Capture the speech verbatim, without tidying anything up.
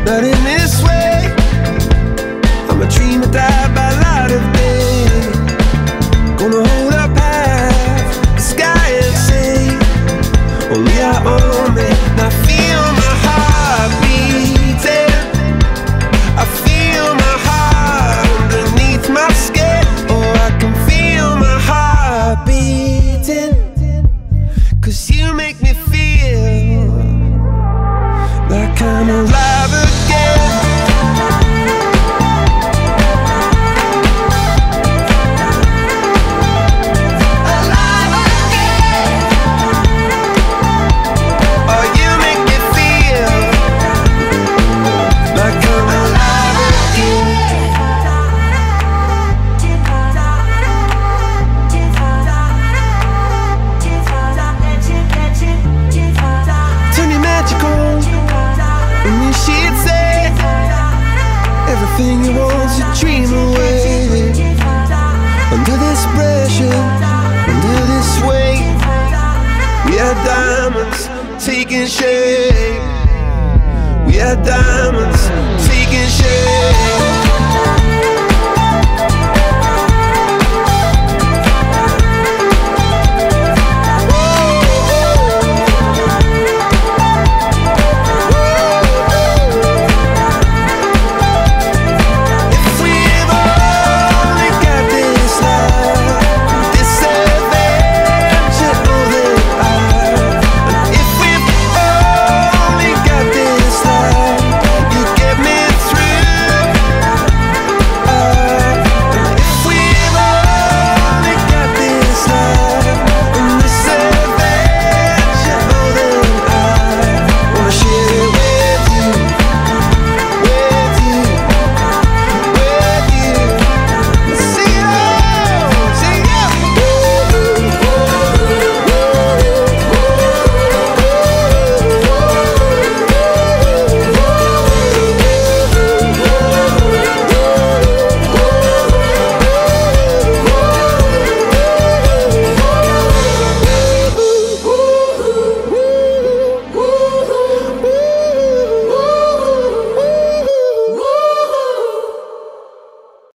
not in this way. I'm a dream that died by light of day. Gonna hold up high the sky and say, only I own me. Now feel my heart beating. I feel my heart underneath my skin. Oh, I can feel my heart beating. Cause you make me feel like I'm alive again. Alive again. Oh, you make me feel like I'm alive again. Turn your magic on, and then she'd say, everything you want's a dream away. Under this pressure, under this weight, we are diamonds taking shape. We are diamonds.